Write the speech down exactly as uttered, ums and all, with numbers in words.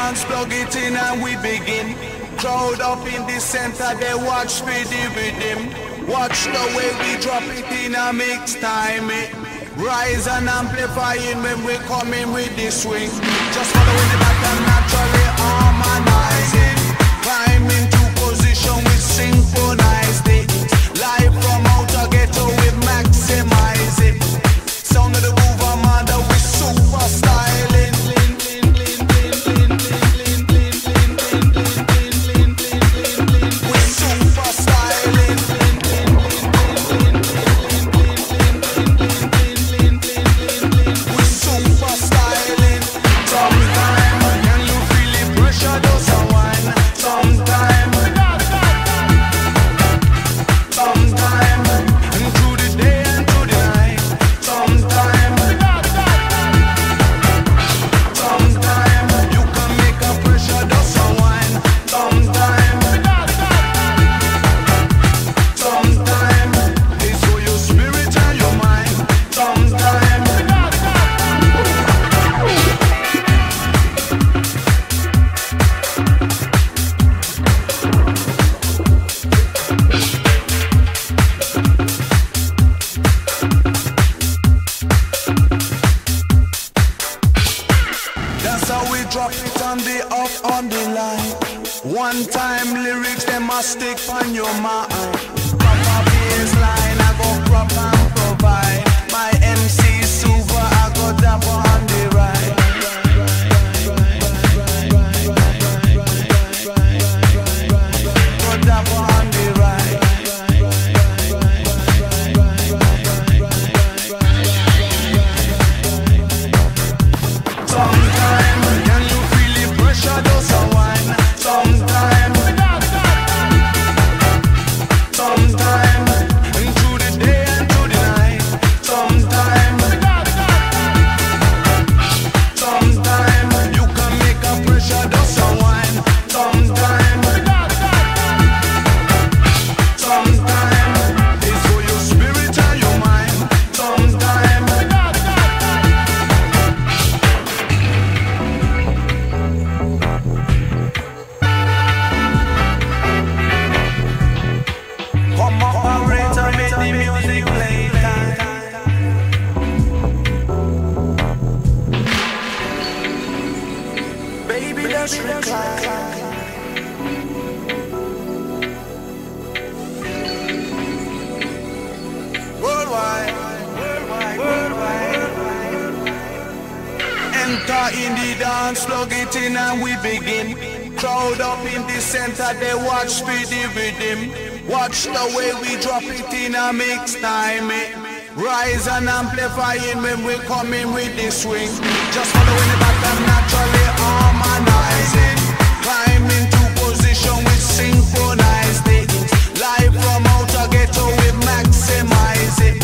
dance, plug it in and we begin. Crowd up in the center, they watch for the rhythm. Watch the way we drop it in a mix time. Eh? Rise and amplifying when we coming with the swing. Just following the pattern, naturally harmonizing. Climb into position, we synchronize it. Live from outer ghetto, we maximize it. Sound of the groove, I'm under, we super styling. We super styling. We super styling. Sometime, can you feel the pressure does unwind? Sometime, sometime, and through the day and through the night. Sometime, sometime, you can make a pressure does unwind. Sometime, sometime, it's for your spirit and your mind. Sometime. That's how we drop it on the off on the line. One time lyrics, they must stick on your mind. Proper baseline, I go crop and provide. My M C super, I go dapper on the ride. Go dapper on the ride. Sometime, can you feel the pressure does unwind? Sometime, sometime, and through the day and through the night. Sometime, sometime, you can make a pressure does unwind. Sometime, sometime, it's for your spirit and your mind. Sometime. Come operator, make the music play time. Baby, let's recline. Worldwide, worldwide, worldwide. Enter in the dance, plug it in and we begin. Crowd up in the center, they watch for the rhythm. Watch the way we drop it in a mix time. Eh? Rise and amplifying when we coming with the swing. Just following the pattern, naturally harmonizing. Climb into position, we synchronize it. Live from outer ghetto, we maximize it.